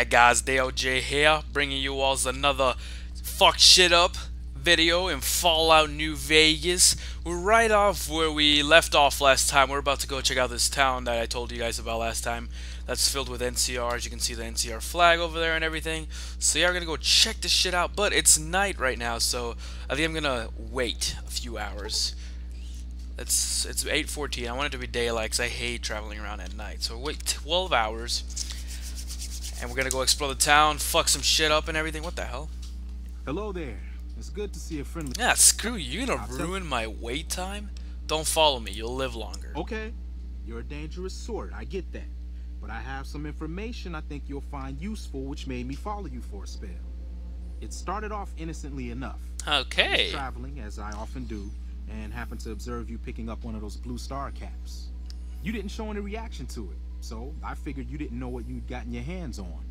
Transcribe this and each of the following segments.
Hi guys, DLJ here, bringing you all another fuck shit up video in Fallout New Vegas. We're right off where we left off last time. We're about to go check out this town that I told you guys about last time. That's filled with NCRs. You can see the NCR flag over there and everything. So yeah, we're gonna go check this shit out. But it's night right now, so I think I'm gonna wait a few hours. It's 8:14. I want it to be daylight because I hate traveling around at night. So wait 12 hours. And we're gonna go explore the town, fuck some shit up and everything. What the hell? Hello there. It's good to see a friendly. Yeah, screw you. You're gonna ruin my wait time? Don't follow me. You'll live longer. Okay. You're a dangerous sort. I get that. But I have some information I think you'll find useful, which made me follow you for a spell. It started off innocently enough. Okay. I was traveling, as I often do, and happened to observe you picking up one of those blue star caps. You didn't show any reaction to it. So I figured you didn't know what you'd gotten your hands on.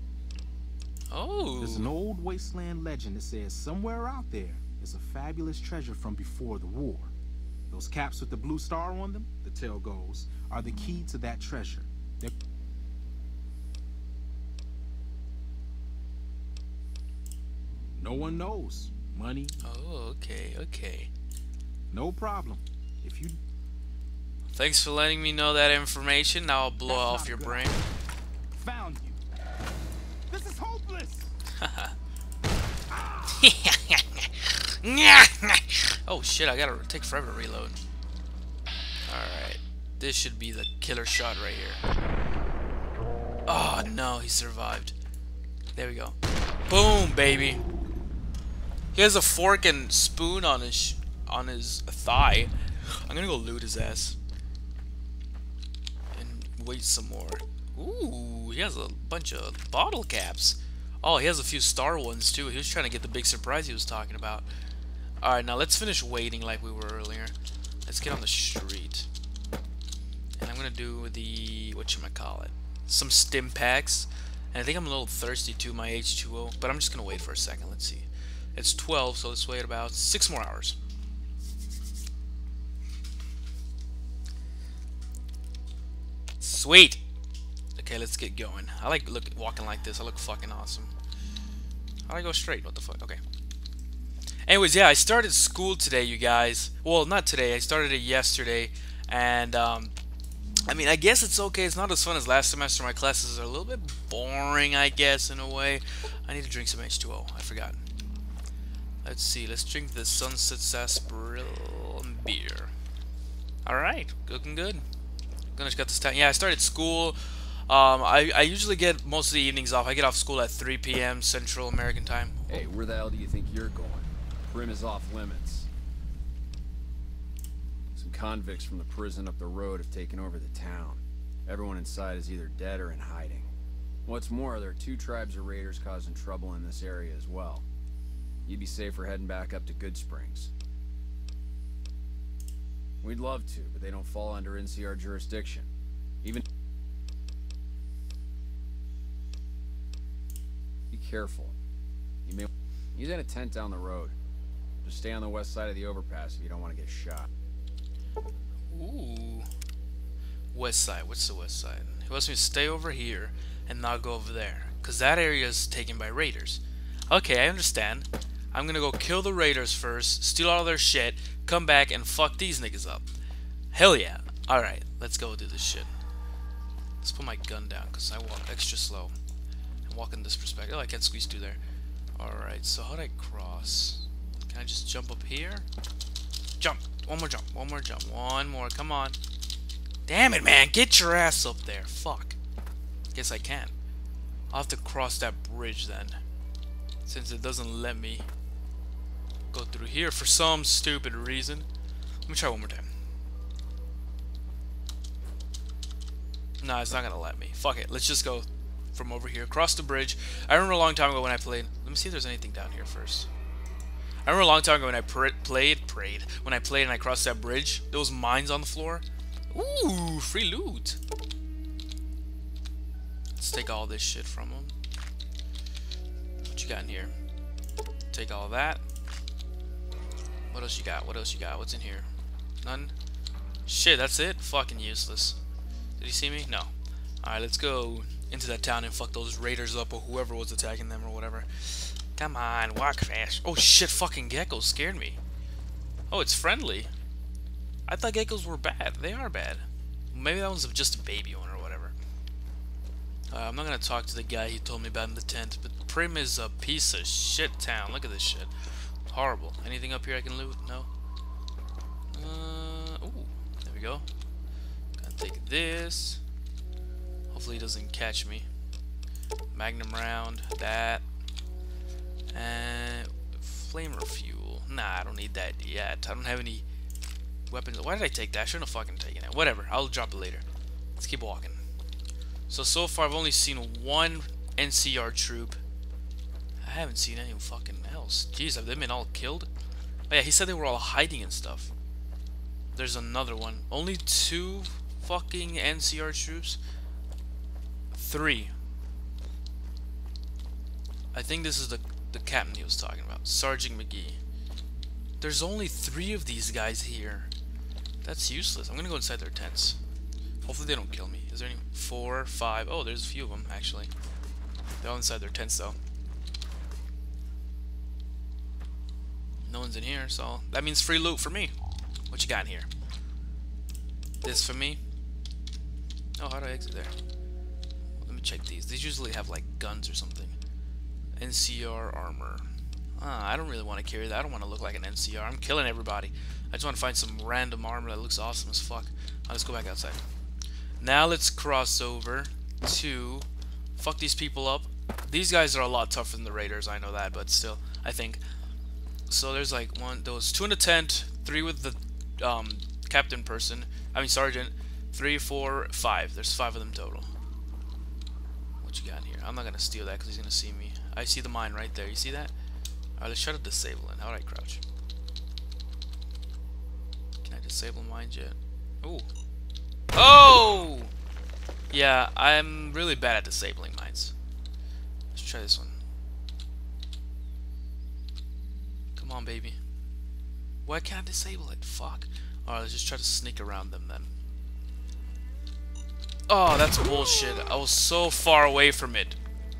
Oh. There's an old wasteland legend that says somewhere out there is a fabulous treasure from before the war. Those caps with the blue star on them, the tale goes, are the key to that treasure. No one knows. Money. Oh, okay. No problem. If you... Thanks for letting me know that information. Now I'll blow off your brain. Found you. This is hopeless. Oh shit, I gotta take forever to reload. Alright. This should be the killer shot right here. Oh no, he survived. There we go. Boom, baby. He has a fork and spoon on his thigh. I'm gonna go loot his ass. Wait some more. Ooh, he has a bunch of bottle caps. Oh, he has a few star ones too. He was trying to get the big surprise he was talking about. Alright, now let's finish waiting like we were earlier. Let's get on the street. And I'm gonna do the whatchamacallit, some stim packs. And I think I'm a little thirsty too, my H2O. But I'm just gonna wait for a second. Let's see. It's 12, so let's wait about 6 more hours. Sweet. Okay, let's get going. I like walking like this. I look fucking awesome. How do I go straight? What the fuck? Okay. Anyways, yeah, I started school today, you guys. Well, not today. I started it yesterday, and I mean, I guess it's okay. It's not as fun as last semester. My classes are a little bit boring, I guess, in a way. I need to drink some H2O. I forgot. Let's see. Let's drink the Sunset Sarsaparilla beer. All right, looking good. Gonna get this time. Yeah, I started school. I usually get most of the evenings off. I get off school at 3 p.m. Central American time. Hey, where the hell do you think you're going? Prim is off limits. Some convicts from the prison up the road have taken over the town. Everyone inside is either dead or in hiding. What's more, there are 2 tribes of raiders causing trouble in this area as well. You'd be safer heading back up to Good Springs. We'd love to, but they don't fall under NCR jurisdiction. Even... Be careful. You may... He's in a tent down the road. Just stay on the west side of the overpass if you don't want to get shot. Ooh. West side. What's the west side? He wants me to stay over here and not go over there, because that area is taken by raiders. Okay, I understand. I'm gonna go kill the raiders first, steal all their shit, come back and fuck these niggas up. Hell yeah. Alright, let's go do this shit. Let's put my gun down because I walk extra slow. I'm walking this perspective. Oh, I can't squeeze through there. Alright, so how do I cross? Can I just jump up here? Jump! One more jump. One more jump. One more. Come on. Damn it, man. Get your ass up there. Fuck. Guess I can't. I'll have to cross that bridge then, since it doesn't let me go through here for some stupid reason. Let me try one more time. No, it's not gonna let me. Fuck it. Let's just go from over here, cross the bridge. I remember a long time ago when I played. Let me see if there's anything down here first. I remember a long time ago when I played and I crossed that bridge. There was mines on the floor. Ooh, free loot. Let's take all this shit from them. What you got in here? Take all of that. What else you got? What else you got? What's in here? None? Shit, that's it? Fucking useless. Did he see me? No. Alright, let's go into that town and fuck those raiders up or whoever was attacking them or whatever. Come on, walk fast. Oh shit, fucking geckos scared me. Oh, it's friendly. I thought geckos were bad. They are bad. Maybe that one's just a baby one or whatever. I'm not gonna talk to the guy he told me about in the tent, but Prim is a piece of shit town. Look at this shit. Horrible. Anything up here I can loot? No? Ooh. There we go. Gonna take this. Hopefully he doesn't catch me. Magnum round. That. And flamer fuel. Nah, I don't need that yet. I don't have any weapons. Why did I take that? I shouldn't have fucking taken it. Whatever. I'll drop it later. Let's keep walking. So far I've only seen one NCR troop. I haven't seen any fucking else. Jeez, have they been all killed? Oh yeah, he said they were all hiding and stuff. There's another one. Only 2 fucking NCR troops? 3. I think this is the captain he was talking about. Sergeant McGee. There's only 3 of these guys here. That's useless. I'm gonna go inside their tents. Hopefully they don't kill me. Is there any? 4, 5. Oh, there's a few of them, actually. They're all inside their tents, though. No one's in here, so that means free loot for me. What you got in here? This for me? Oh, how do I exit there? Let me check these. These usually have, like, guns or something. NCR armor. I don't really want to carry that. I don't want to look like an NCR. I'm killing everybody. I just want to find some random armor that looks awesome as fuck. Let's go back outside. Now let's cross over to fuck these people up. These guys are a lot tougher than the raiders, I know that, but still, I think. So there's like there was 2 in the tent, 3 with the captain person, sergeant, 3, 4, 5. There's 5 of them total. What you got in here? I'm not gonna steal that because he's gonna see me. I see the mine right there. You see that? Alright, let's try to disable it. How do I crouch? Can I disable mines yet? Ooh. Oh! Yeah, I'm really bad at disabling mines. Let's try this one. Come on, baby. Why can't I disable it? Fuck. Alright, let's just try to sneak around them then. Oh, that's bullshit. I was so far away from it.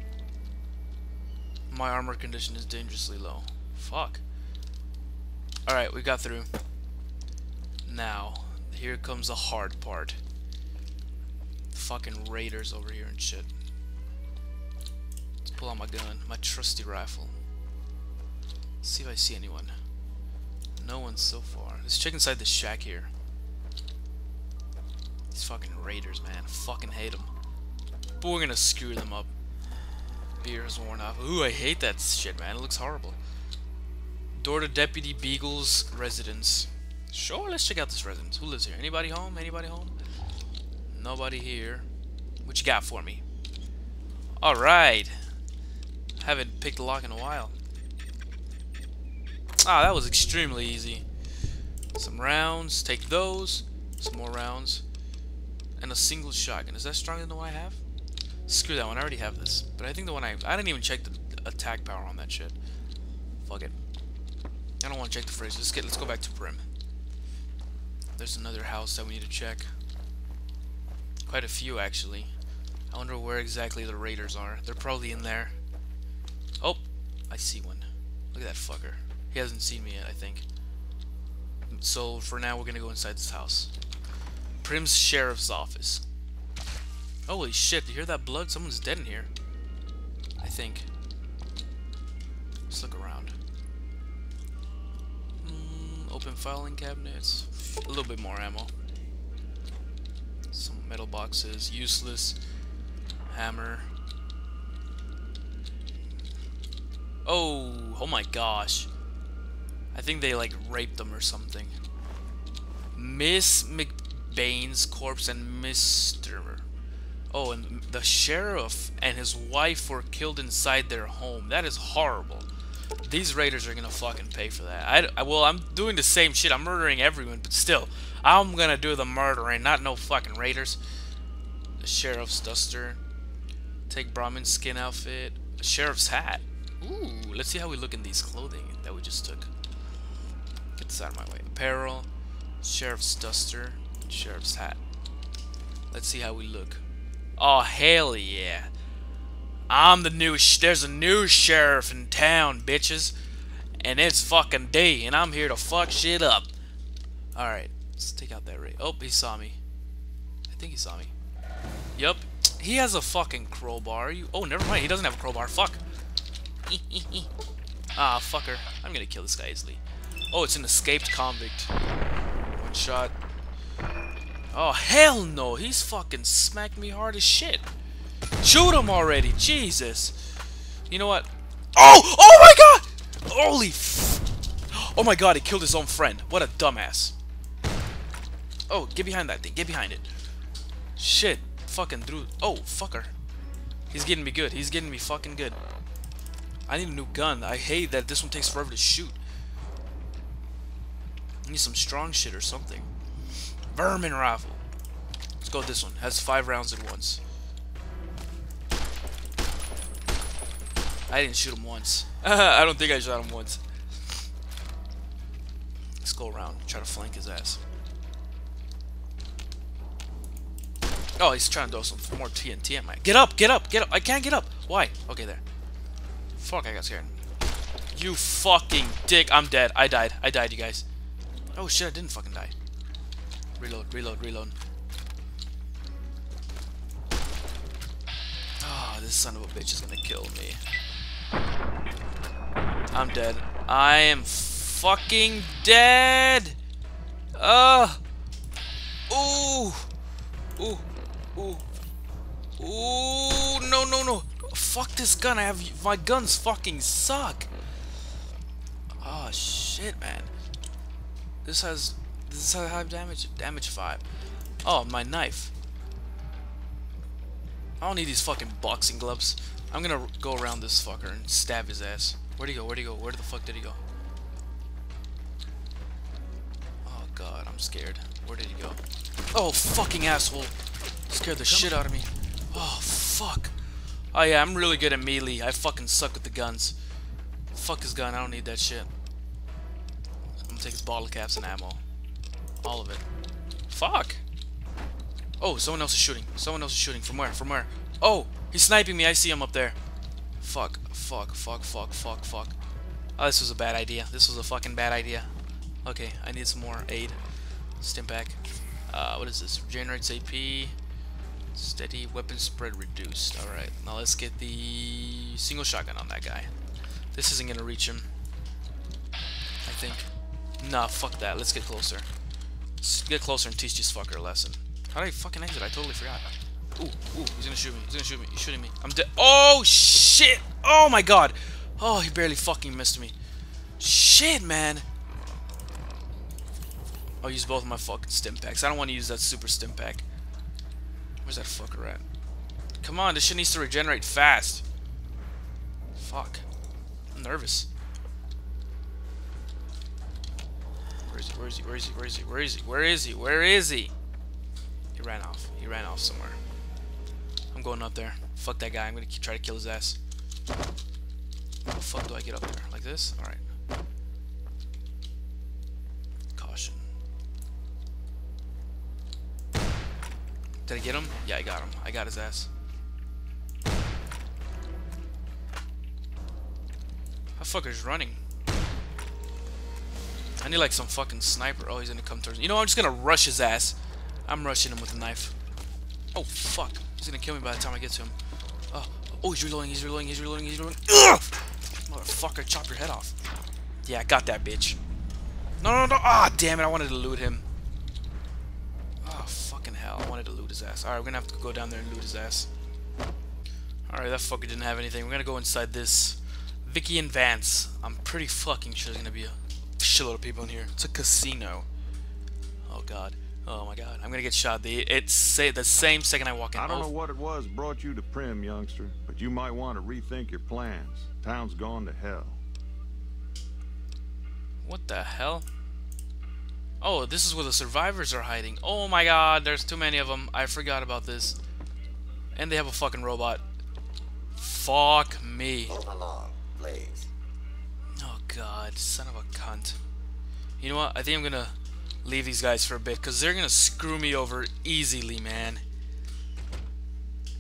My armor condition is dangerously low. Fuck. Alright, we got through. Now, here comes the hard part. Fucking raiders over here and shit. Let's pull out my gun, my trusty rifle. Let's see if I see anyone. No one so far. Let's check inside this shack here. These fucking raiders, man. I fucking hate them. But we're gonna screw them up. Beer has worn off. Ooh, I hate that shit, man. It looks horrible. Door to Deputy Beagle's residence. Sure, let's check out this residence. Who lives here? Anybody home? Anybody home? Nobody here. What you got for me? Alright. Haven't picked a lock in a while. Ah, that was extremely easy. Some rounds. Take those. Some more rounds. And a single shotgun. Is that stronger than the one I have? Screw that one. I already have this. But I think the one I didn't even check the attack power on that shit. Fuck it. I don't want to check the fridge. Let's go back to Prim. There's another house that we need to check. Quite a few, actually. I wonder where exactly the raiders are. They're probably in there. Oh, I see one. Look at that fucker. He hasn't seen me yet, I think. So for now, we're gonna go inside this house. Prim's sheriff's office. Holy shit! You hear that blood? Someone's dead in here. I think. Let's look around. Open filing cabinets. A little bit more ammo. Some metal boxes. Useless. Hammer. Oh my gosh. I think they like raped them or something. Miss McBain's corpse and Mr. Oh, and the sheriff and his wife were killed inside their home. That is horrible. These raiders are gonna fucking pay for that. Well, I'm doing the same shit. I'm murdering everyone, but still, I'm gonna do the murdering, not no fucking raiders. The sheriff's duster. Take Brahmin's skin outfit. A sheriff's hat. Ooh, let's see how we look in these clothing that we just took. Get this out of my way. Apparel. Sheriff's duster. Sheriff's hat. Let's see how we look. Oh, hell yeah. I'm the new there's a new sheriff in town, bitches. And it's fucking day, and I'm here to fuck shit up. Alright, let's take out that ray. Oh, he saw me. I think he saw me. Yup. He has a fucking crowbar. Oh, never mind. He doesn't have a crowbar. Fuck. Ah, fucker. I'm gonna kill this guy easily. Oh, it's an escaped convict. One shot. Oh, hell no. He's fucking smacked me hard as shit. Shoot him already. Jesus. You know what? Oh! Oh my god! Holy f... Oh my god, he killed his own friend. What a dumbass. Oh, get behind that thing. Get behind it. Shit. Fucking through. Oh, fucker. He's getting me good. He's getting me fucking good. I need a new gun. I hate that this one takes forever to shoot. I need some strong shit or something. Vermin rifle. Let's go with this one. Has 5 rounds at once. I didn't shoot him once. I don't think I shot him once. Let's go around. Try to flank his ass. Oh, he's trying to throw some more TNT at my... Get up! Get up! Get up! I can't get up! Why? Okay, there. Fuck, I got scared. You fucking dick. I'm dead. I died. I died, you guys. Oh shit, I didn't fucking die. Reload, reload, reload. Oh, this son of a bitch is gonna kill me. I'm dead. I am fucking dead! Ooh! Ooh! Ooh! Ooh! No, no, no! Fuck this gun! I have... My guns fucking suck! Oh, shit, man. This has high damage. Damage 5. Oh, my knife. I don't need these fucking boxing gloves. I'm gonna go around this fucker and stab his ass. Where'd he go? Where'd he go? Where the fuck did he go? Oh god, I'm scared. Where did he go? Oh, fucking asshole. Scared the shit out of me. Oh, fuck. Oh yeah, I'm really good at melee. I fucking suck with the guns. Fuck his gun, I don't need that shit. I'm gonna take his bottle caps and ammo. All of it. Fuck! Oh, someone else is shooting. Someone else is shooting. From where? From where? Oh! He's sniping me. I see him up there. Fuck. Fuck. Fuck. Fuck. Fuck. Fuck. Oh, this was a bad idea. This was a fucking bad idea. Okay, I need some more aid. Stim pack. What is this? Regenerates AP. Steady. Weapon spread reduced. Alright. Now let's get the single shotgun on that guy. This isn't gonna reach him. I think. Nah, fuck that. Let's get closer. Let's get closer and teach this fucker a lesson. How did I fucking exit? I totally forgot. Ooh, ooh, he's gonna shoot me. He's gonna shoot me. He's shooting me. I'm dead. Oh, shit! Oh, my God! Oh, he barely fucking missed me. Shit, man! I'll use both of my fucking stim packs. I don't want to use that super stim pack. Where's that fucker at? Come on, this shit needs to regenerate fast. Fuck. I'm nervous. Where is he? Where is he? Where is he? Where is he? Where is he? Where is he? Where is he? He ran off. He ran off somewhere. I'm going up there. Fuck that guy. I'm gonna try to kill his ass. How the fuck do I get up there? Like this? Alright. Caution. Did I get him? Yeah, I got him. I got his ass. That fucker's running. I need like some fucking sniper. Oh, he's gonna come towards me. You know, I'm just gonna rush his ass. I'm rushing him with a knife. Oh, fuck. He's gonna kill me by the time I get to him. Oh, oh, he's reloading, he's reloading, he's reloading, he's reloading. Ugh! Motherfucker, chop your head off. Yeah, I got that bitch. No, no, no. Ah, damn it. I wanted to loot him. Oh, fucking hell. I wanted to loot his ass. Alright, we're gonna have to go down there and loot his ass. Alright, that fucker didn't have anything. We're gonna go inside this Vicky and Vance. I'm pretty fucking sure there's gonna be a shitload of people in here. It's a casino. Oh, God. Oh my god, I'm gonna get shot. It's the same second I walk in. I don't know what it was brought you to Prim, youngster, but you might want to rethink your plans. Town's gone to hell. What the hell? Oh, this is where the survivors are hiding. Oh my god, there's too many of them. I forgot about this. And they have a fucking robot. Fuck me. Move along, please. Oh god, son of a cunt. You know what? I think I'm gonna leave these guys for a bit, because they're gonna screw me over easily, man.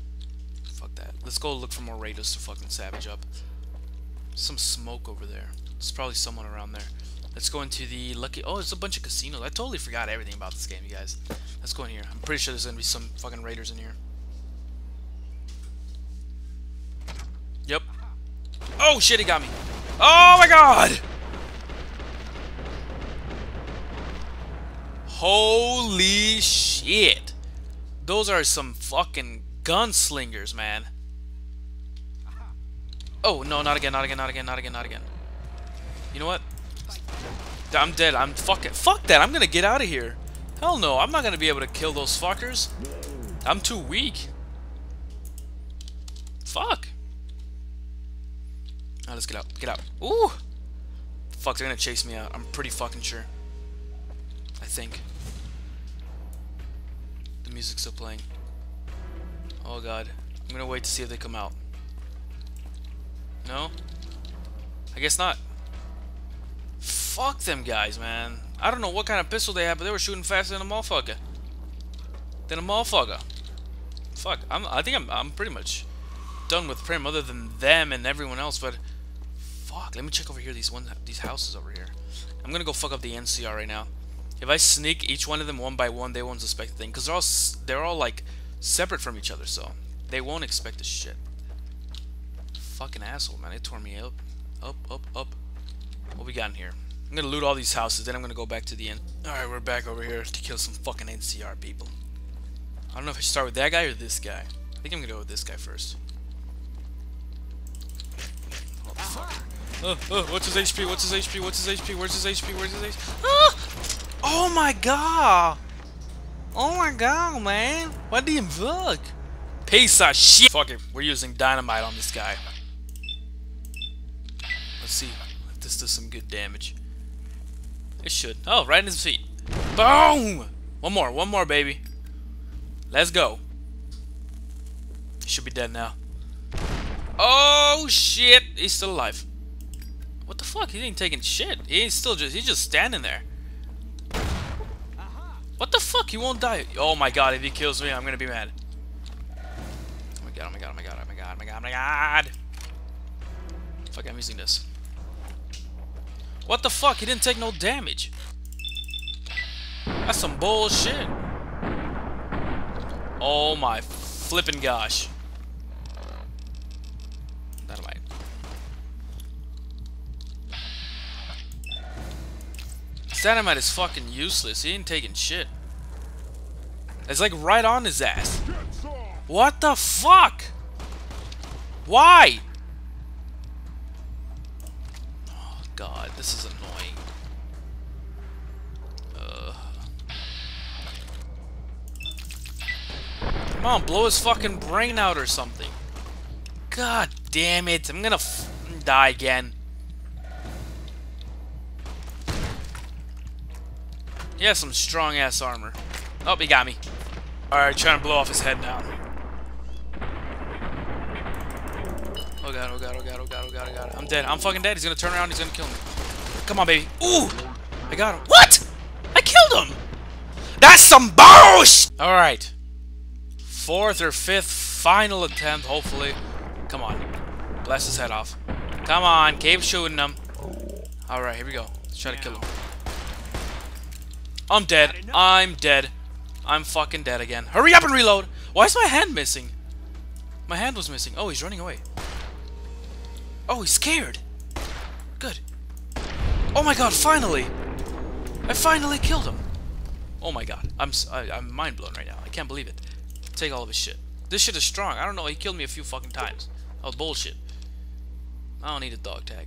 Let's go look for more raiders to fucking savage up. Some smoke over there. There's probably someone around there. Let's go into the lucky... Oh, there's a bunch of casinos. I totally forgot everything about this game, you guys. Let's go in here. I'm pretty sure there's gonna be some fucking raiders in here. Yep. Oh shit, he got me. Oh my god! Holy shit. Those are some fucking gunslingers, man. Oh, no, not again, not again, not again, not again, not again. You know what? I'm dead. I'm fucking... Fuck that. I'm gonna get out of here. Hell no. I'm not gonna be able to kill those fuckers. I'm too weak. Fuck. Alright, let's get out. Get out. Ooh! Fuck, they're gonna chase me out. I'm pretty fucking sure. I think. The music's still playing. Oh god. I'm gonna wait to see if they come out. No? I guess not. Fuck them guys, man. I don't know what kind of pistol they have, but they were shooting faster than a motherfucker. Fuck. I think I'm pretty much done with Prim, other than them and everyone else. But fuck. Let me check over here. These houses over here. I'm gonna go fuck up the NCR right now. If I sneak each one of them one by one, they won't suspect a thing, because they're all like separate from each other, so they won't expect the shit. Fucking asshole, man. They tore me up. Up. What we got in here? I'm gonna loot all these houses, then I'm gonna go back to the inn. Alright, we're back over here to kill some fucking NCR people. I don't know if I should start with that guy or this guy. I think I'm gonna go with this guy first. Oh, fuck. What's his HP? What's his HP? What's his HP? Where's his HP? Where's his HP? Ah! Oh my god! Oh my god, man! What the fuck? Piece of shit! Fuck it, we're using dynamite on this guy. Let's see if this does some good damage. It should. Oh, right in his feet. Boom! One more, baby. Let's go. He should be dead now. Oh shit! He's still alive. What the fuck? He ain't taking shit. He's just standing there. What the fuck? He won't die. Oh my god, if he kills me, I'm gonna be mad. Oh my god, oh my god, oh my god, oh my god, oh my god, oh my god. Fuck, I'm using this. What the fuck? He didn't take no damage. That's some bullshit. Oh my flippin' gosh. Dynamite. Dynamite is fucking useless. He ain't taking shit. It's like right on his ass. What the fuck? Why? Oh god, this is annoying. Come on, blow his fucking brain out or something. God damn it. I'm gonna die again. He has some strong ass armor. Oh, he got me. Alright, trying to blow off his head now. Oh god, oh god, oh god, oh god, oh god, oh god. I'm dead. I'm fucking dead. He's gonna turn around, he's gonna kill me. Come on, baby. Ooh! I got him. What? I killed him! That's some bullshit! Alright. Fourth or fifth final attempt, hopefully. Come on. Blast his head off. Come on, keep shooting him. Alright, here we go. Let's try to kill him. I'm dead. I'm dead. I'm fucking dead again. Hurry up and reload! Why is my hand missing? My hand was missing. Oh, he's running away. Oh, he's scared. Good. Oh my god, finally! I finally killed him. Oh my god. I'm mind blown right now. I can't believe it. Take all of his shit. This shit is strong. I don't know. He killed me a few fucking times. That was bullshit. I don't need a dog tag.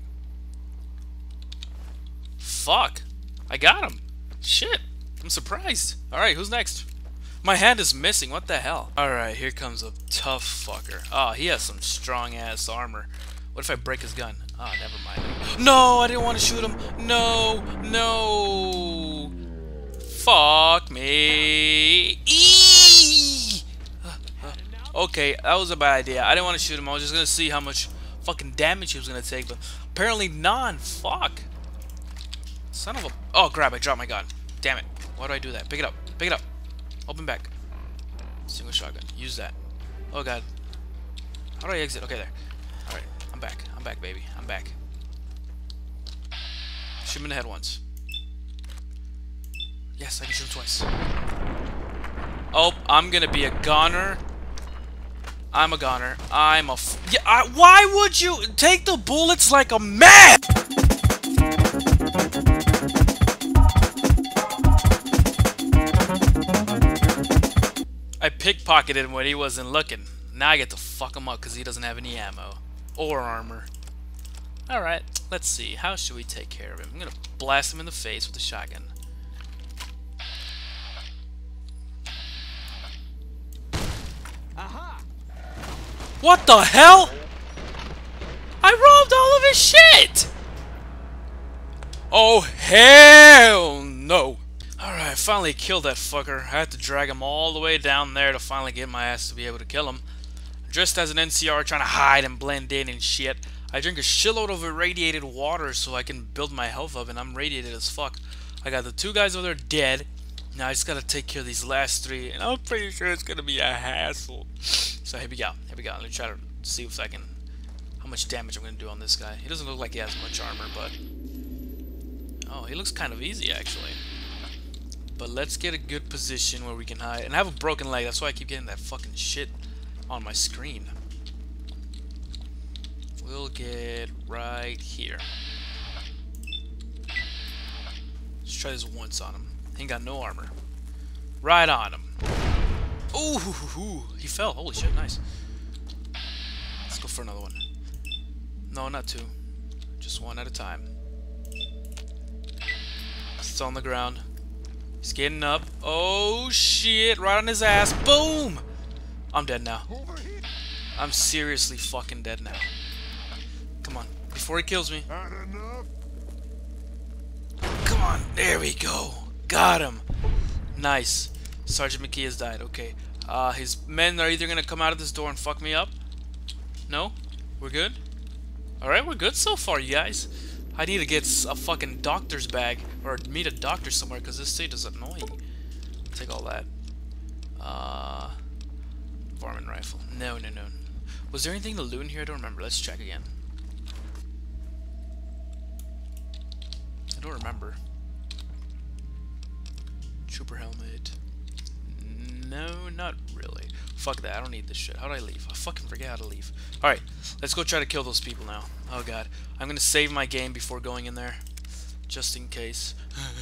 Fuck. I got him. Shit. I'm surprised. Alright, who's next? My hand is missing. What the hell? Alright, here comes a tough fucker. Oh, he has some strong ass armor. What if I break his gun? Oh, never mind. No, I didn't want to shoot him. No, no. Fuck me. Eee! Okay, that was a bad idea. I didn't want to shoot him. I was just going to see how much fucking damage he was going to take, but apparently none. Fuck. Son of a... Oh, crap, I dropped my gun. Damn it. Why do I do that? Pick it up. Pick it up. Open back. Single shotgun. Use that. Oh, God. How do I exit? Okay, there. Alright, I'm back. I'm back, baby. I'm back. Shoot him in the head once. Yes, I can shoot him twice. Oh, I'm gonna be a goner. I'm a goner. I'm a yeah, why would you take the bullets like a man? I pickpocketed him when he wasn't looking. Now I get to fuck him up because he doesn't have any ammo. Or armor. Alright, let's see. How should we take care of him? I'm gonna blast him in the face with a shotgun. Aha! What the hell? I robbed all of his shit! Oh, hell no! Alright, finally killed that fucker. I had to drag him all the way down there to finally get my ass to be able to kill him. Dressed as an NCR trying to hide and blend in and shit. I drink a shitload of irradiated water so I can build my health up, and I'm radiated as fuck. I got the 2 guys over there dead. Now I just gotta take care of these last 3, and I'm pretty sure it's gonna be a hassle. So here we go. Here we go. Let me try to see if I can... how much damage I'm gonna do on this guy. He doesn't look like he has much armor, but... oh, he looks kind of easy, actually. But let's get a good position where we can hide. And I have a broken leg, that's why I keep getting that fucking shit on my screen. We'll get right here. Let's try this once on him. He ain't got no armor. Right on him. Ooh, he fell. Holy shit, nice. Let's go for another one. No, not 2. Just 1 at a time. It's on the ground. He's getting up. Oh shit, right on his ass. Boom! I'm dead now. I'm seriously fucking dead now. Come on, before he kills me. Come on, there we go. Got him. Nice. Sergeant McKee has died. Okay. His men are either gonna come out of this door and fuck me up. No? We're good? Alright, we're good so far, you guys. I need to get a fucking doctor's bag, or meet a doctor somewhere, because this state is annoying. Take all that. Varmint rifle. No. Was there anything to loot in here? I don't remember. Let's check again. I don't remember. Trooper helmet. No, not really. Fuck that. I don't need this shit. How do I leave? I fucking forget how to leave. Alright, let's go try to kill those people now. Oh god. I'm gonna save my game before going in there. Just in case.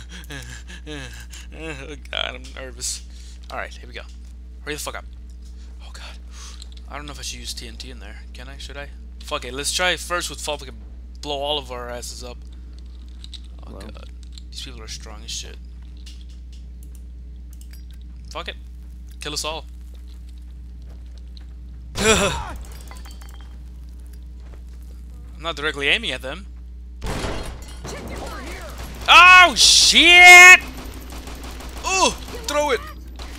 Oh god, I'm nervous. Alright, here we go. Hurry the fuck up. Oh god. I don't know if I should use TNT in there. Can I? Should I? Fuck it. Let's try first with fall. We can blow all of our asses up. Oh god. These people are strong as shit. Fuck it. Kill us all. I'm not directly aiming at them. Oh shit! Oh, throw it!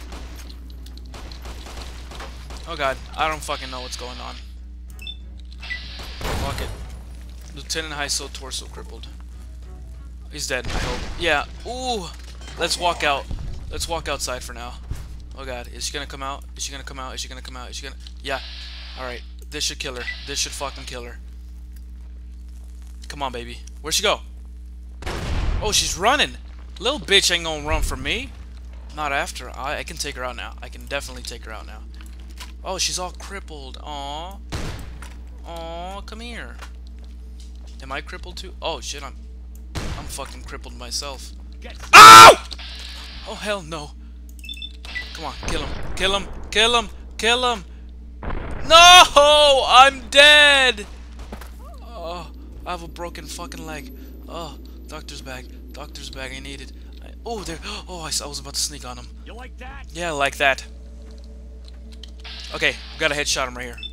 Oh god, I don't fucking know what's going on. Fuck it. Lieutenant Heiso torso crippled. He's dead, I hope. Yeah. Ooh. Let's walk out. Let's walk outside for now. Oh god, is she gonna come out? Is she gonna come out? Is she gonna come out? Is she gonna... yeah. Alright, this should kill her. This should fucking kill her. Come on, baby. Where'd she go? Oh, she's running. Little bitch ain't gonna run from me. Not after. I can take her out now. I can definitely take her out now. Oh, she's all crippled. Aww. Aww, come here. Am I crippled too? Oh shit, I'm fucking crippled myself. Ow! Oh hell no. Come on, kill him. Kill him. Kill him. Kill him. No! I'm dead! Oh, I have a broken fucking leg. Oh, doctor's bag. Doctor's bag, I need it. Oh, there. Oh, I was about to sneak on him. You like that? Yeah, I like that. Okay, gotta headshot him right here.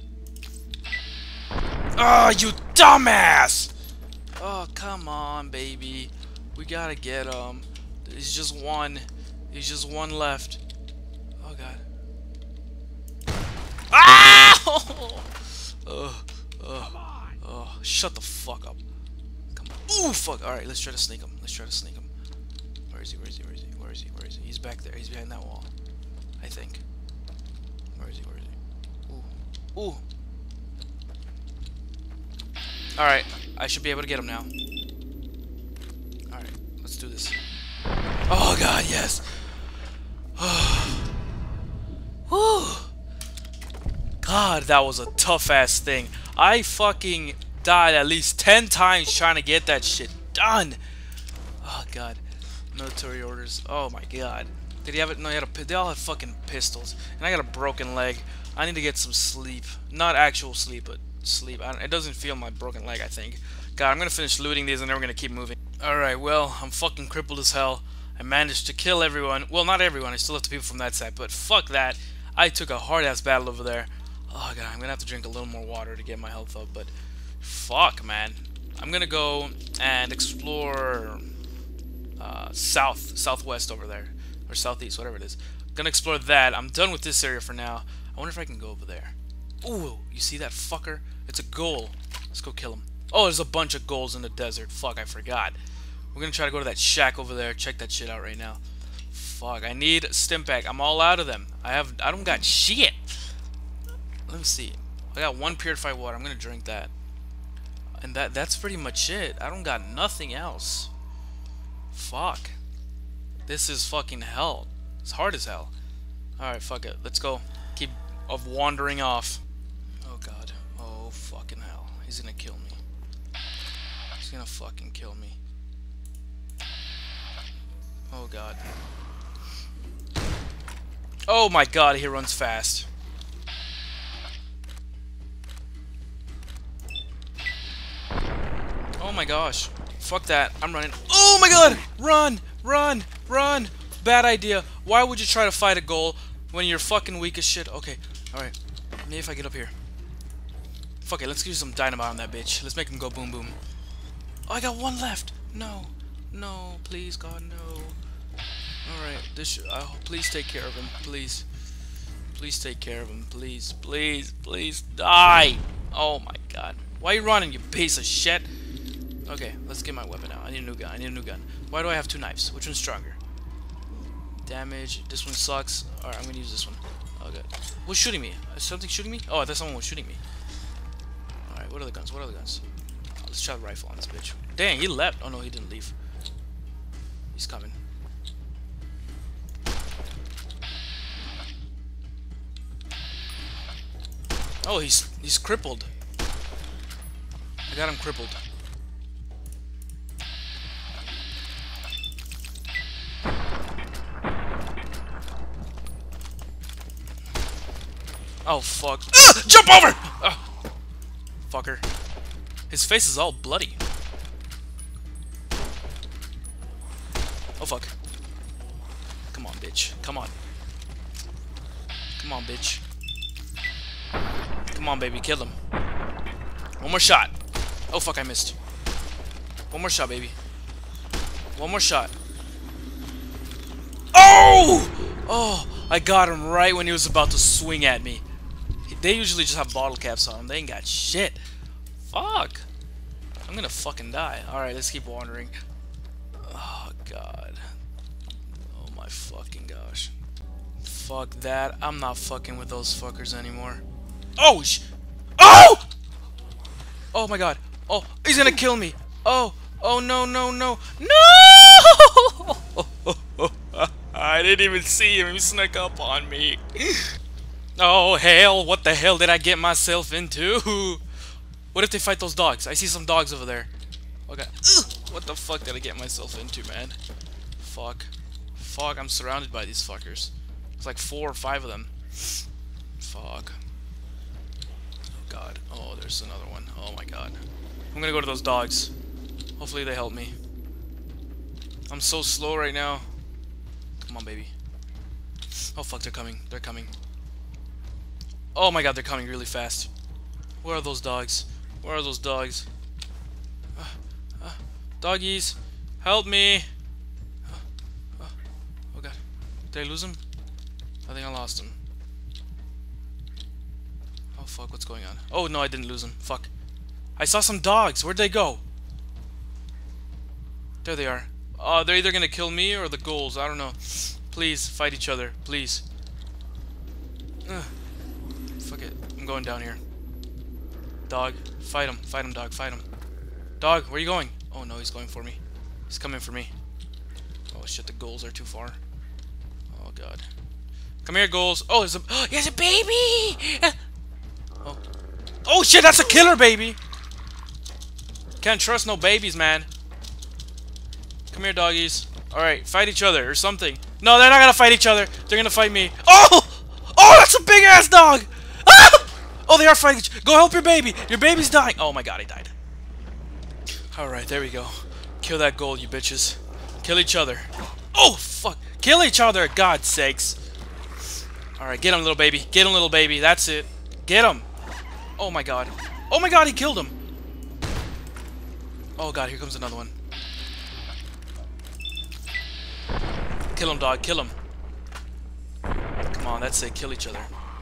Oh, you dumbass! Oh, come on, baby. We gotta get him. There's just one. There's just one left. Oh, God. Ah! Oh, shut the fuck up. Come on. Ooh, fuck. Alright, let's try to sneak him. Let's try to sneak him. Where is he? Where is he? Where is he? Where is he? Where is he? He's back there. He's behind that wall. I think. Where is he? Where is he? Ooh. Ooh. Alright, I should be able to get him now. Alright, let's do this. Oh god, yes! Whew. God, that was a tough-ass thing. I fucking died at least 10 times trying to get that shit done. Oh god. Military orders. Oh my god. Did he have it? No, he had a... They all had fucking pistols. And I got a broken leg. I need to get some sleep. Not actual sleep, but sleep. It doesn't feel my broken leg, I think. God, I'm gonna finish looting these and then we're gonna keep moving. Alright, well, I'm fucking crippled as hell. I managed to kill everyone. Well, not everyone. I still have the people from that side. But fuck that. I took a hard-ass battle over there. Oh god, I'm gonna have to drink a little more water to get my health up. But fuck, man. I'm gonna go and explore southwest over there. Or southeast, whatever it is. Gonna explore that. I'm done with this area for now. I wonder if I can go over there. Ooh, you see that fucker? It's a ghoul. Let's go kill him. Oh, there's a bunch of ghouls in the desert. Fuck, I forgot. We're gonna try to go to that shack over there. Check that shit out right now. Fuck, I need Stimpak. I'm all out of them. I don't got shit. Let me see. I got one purified water. I'm gonna drink that. And that's pretty much it. I don't got nothing else. Fuck. This is fucking hell. It's hard as hell. Alright, fuck it. Let's go. Keep wandering off. Oh god. Oh fucking hell. He's gonna kill me. He's gonna fucking kill me. Oh god. Oh my god, he runs fast. Oh my gosh. Fuck that. I'm running. Oh my god! Run! Run! Run! Bad idea. Why would you try to fight a ghoul when you're fucking weak as shit? Okay. Alright. Maybe if I get up here. Fuck it. Let's use some dynamite on that bitch. Let's make him go boom boom. Oh, I got one left. No. No. Please, God, no. Alright. Please take care of him. Please. Please take care of him. Please. Please. Please. Die! Oh my god. Why are you running, you piece of shit? Okay, let's get my weapon out. I need a new gun. I need a new gun. Why do I have two knives? Which one's stronger? Damage. This one sucks. Alright, I'm gonna use this one. Okay. What's shooting me? Is something shooting me? Oh, I thought someone was shooting me. Alright, what are the guns? What are the guns? Oh, let's try the rifle on this bitch. Dang, he left. Oh no, he didn't leave. He's coming. Oh, he's crippled. I got him crippled. Oh fuck. Ah! Jump over! Ah! Fucker. His face is all bloody. Oh fuck. Come on, bitch. Come on. Come on, bitch. Come on, baby. Kill him. One more shot. Oh fuck, I missed. One more shot, baby. One more shot. Oh! Oh! I got him right when he was about to swing at me. They usually just have bottle caps on them. They ain't got shit. Fuck. I'm gonna fucking die. Alright, let's keep wandering. Oh, God. Oh, my fucking gosh. Fuck that. I'm not fucking with those fuckers anymore. Oh, Oh! Oh, my God. Oh, he's gonna kill me. Oh. Oh, no, no, no. No! I didn't even see him. He snuck up on me. Oh, hell. What the hell did I get myself into? What if they fight those dogs? I see some dogs over there. Okay. What the fuck did I get myself into, man? Fuck. Fuck, I'm surrounded by these fuckers. It's like 4 or 5 of them. Fuck. Oh, God. Oh, there's another one. Oh, my God. I'm gonna go to those dogs. Hopefully they help me. I'm so slow right now. Come on, baby. Oh, fuck, they're coming. They're coming. Oh, my God, they're coming really fast. Where are those dogs? Where are those dogs? Doggies, help me! Oh, God. Did I lose him? I think I lost him. Oh, fuck, what's going on? Oh, no, I didn't lose him. Fuck. I saw some dogs. Where'd they go? There they are. They're either gonna kill me or the ghouls. I don't know. Please, fight each other. Please. Fuck it. I'm going down here. Dog, fight him, dog, fight him. Dog, where are you going? Oh no, he's going for me. He's coming for me. Oh shit, the ghouls are too far. Oh god. Come here, ghouls. Oh, there's a. Oh, he has a baby! Oh. Oh shit, that's a killer baby! Can't trust no babies, man. Come here, doggies. Alright, fight each other or something. No, they're not gonna fight each other. They're gonna fight me. Oh! Oh, that's a big ass dog! Ah! Oh, they are fighting. Go help your baby. Your baby's dying. Oh my god, he died. Alright, there we go. Kill that ghoul, you bitches. Kill each other. Oh, fuck. Kill each other, God's sakes. Alright, get him, little baby. Get him, little baby. That's it. Get him. Oh my god. Oh my god, he killed him. Oh god, here comes another one. Kill him, dog. Kill him. Come on, that's it. Kill each other.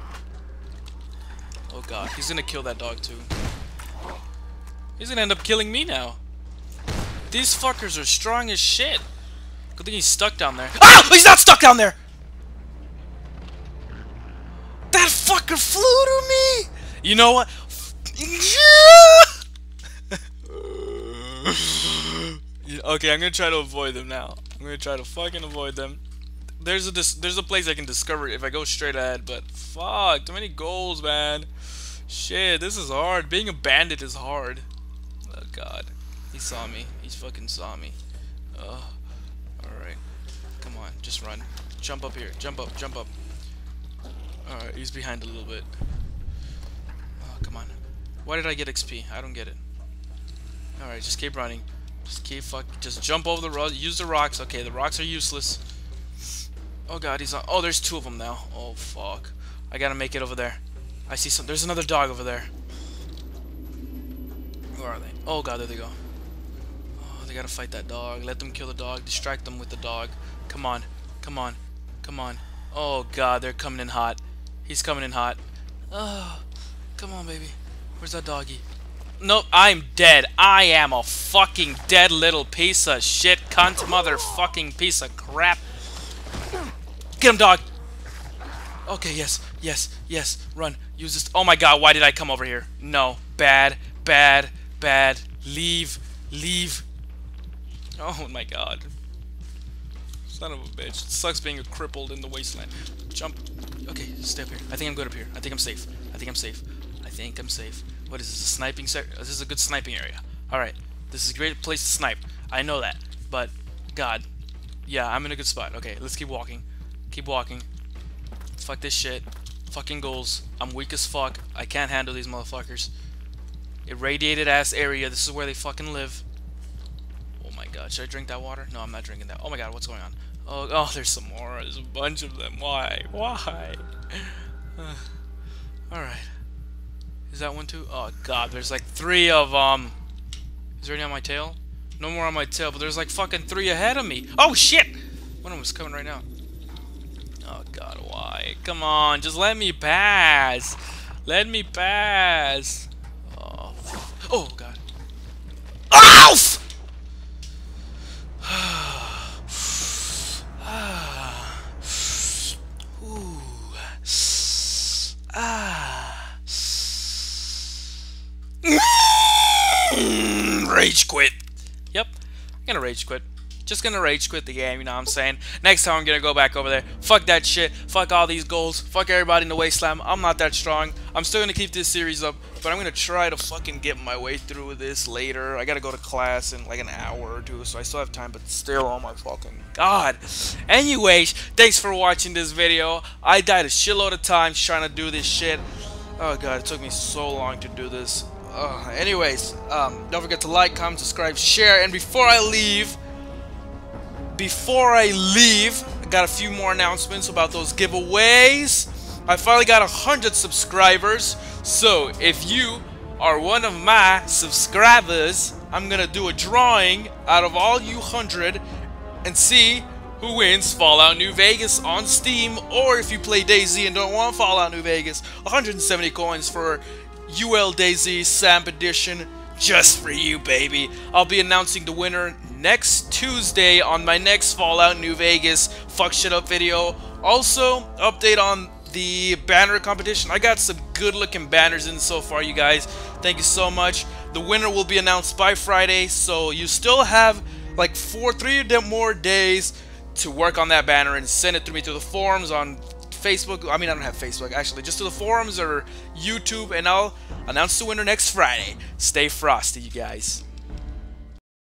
Oh god, he's gonna kill that dog too. He's gonna end up killing me now. These fuckers are strong as shit. Good thing he's stuck down there. Ah! He's not stuck down there! That fucker flew to me! You know what? Okay, I'm gonna try to avoid them now. I'm gonna try to fucking avoid them. There's a place I can discover if I go straight ahead, but fuck, too many goals, man. Shit, this is hard. Being a bandit is hard. Oh god, he saw me. He fucking saw me. All right, come on, just run. Jump up here. Jump up. Jump up. All right, he's behind a little bit. Oh, come on. Why did I get XP? I don't get it. All right, just keep running. Just jump over the rock. Use the rocks. Okay, the rocks are useless. Oh god, he's on. Oh, there's two of them now. Oh fuck. I gotta make it over there. I see some. There's another dog over there. Where are they? Oh god, there they go. Oh, they gotta fight that dog. Let them kill the dog. Distract them with the dog. Come on. Come on. Come on. Oh god, they're coming in hot. He's coming in hot. Oh, come on, baby. Where's that doggy? Nope, I'm dead. I am a fucking dead little piece of shit, cunt, motherfucking piece of crap. Get him, dog. Okay, yes, yes, yes. Run. Use this. Oh my god, why did I come over here? No. Bad, bad, bad. Leave, leave. Oh my god. Son of a bitch. It sucks being crippled in the wasteland. Jump. Okay, stay up here. I think I'm good up here. I think I'm safe. I think I'm safe. I think I'm safe. What is this? A sniping This is a good sniping area. Alright. This is a great place to snipe. I know that. But, god. Yeah, I'm in a good spot. Okay, let's keep walking. Keep walking. Fuck this shit. Fucking goals. I'm weak as fuck. I can't handle these motherfuckers. Irradiated ass area. This is where they fucking live. Oh my god. Should I drink that water? No, I'm not drinking that. Oh my god, what's going on? Oh, there's some more. There's a bunch of them. Why? Why? Alright. Is that one too? Oh god, there's like 3 of Is there any on my tail? No more on my tail, but there's like fucking 3 ahead of me. Oh shit! One of them is coming right now. Oh god, why? Come on, just let me pass. Let me pass. Oh god. Ow! Rage quit. Yep, I'm gonna rage quit. Just gonna rage quit the game, you know what I'm saying? Next time I'm gonna go back over there. Fuck that shit. Fuck all these goals. Fuck everybody in the wasteland. I'm not that strong. I'm still gonna keep this series up, but I'm gonna try to fucking get my way through this later. I gotta go to class in like an hour or 2, so I still have time, but still, oh my fucking god. Anyways, thanks for watching this video. I died a shitload of times trying to do this shit. Oh god, it took me so long to do this. Anyways, don't forget to like, comment, subscribe, share, and before I leave, I got a few more announcements about those giveaways. I finally got 100 subscribers, so if you are one of my subscribers, I'm gonna do a drawing out of all you 100 and see who wins Fallout New Vegas on Steam, or if you play DayZ and don't want Fallout New Vegas, 170 coins for UL DayZ Samp Edition, just for you, baby. I'll be announcing the winner next Tuesday on my next Fallout New Vegas Fuck Shit Up video. Also, update on the banner competition. I got some good looking banners in so far, you guys. Thank you so much. The winner will be announced by Friday, so you still have like 3 more days to work on that banner and send it to me to the forums on Facebook. I mean, I don't have Facebook actually, just to the forums or YouTube, and I'll announce the winner next Friday. Stay frosty, you guys.